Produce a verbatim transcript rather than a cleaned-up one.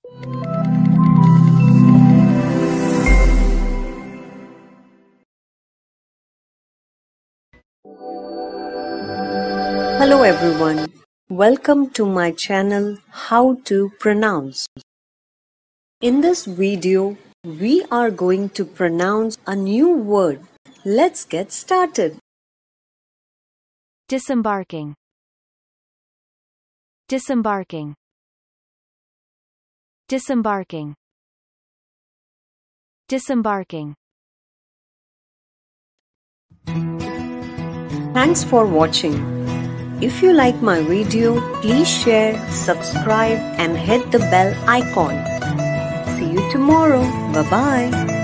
Hello everyone, welcome to my channel How to Pronounce. In this video, we are going to pronounce a new word. Let's get started. Disembarking. Disembarking. Disembarking. Disembarking. Thanks for watching. If you like my video, please share, subscribe and hit the bell icon. See you tomorrow. Bye-bye.